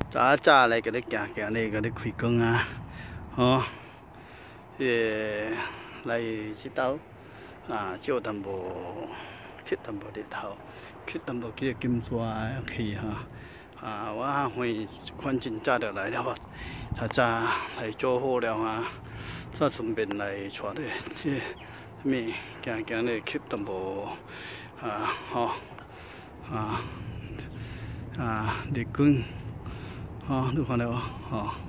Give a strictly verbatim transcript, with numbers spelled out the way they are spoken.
早早来甲你行行咧，甲你开工啊，吼，诶，来即兜啊，照淡薄，吸淡薄日头，吸淡薄几个金沙去哈。啊，我啊会反正早就来了啊，早早来做好了啊，再顺便来带咧即什么行行咧吸淡薄啊，吼啊啊日光。 哦，你看到哦，